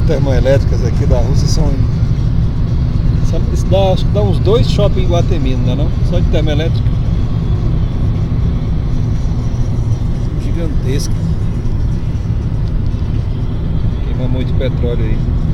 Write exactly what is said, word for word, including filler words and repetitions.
termoelétricas aqui da Rússia são... Isso dá, acho que dá uns dois shopping em Guatemi, não dá não? Só de termoelétrica. Gigantesca. Queima muito petróleo aí.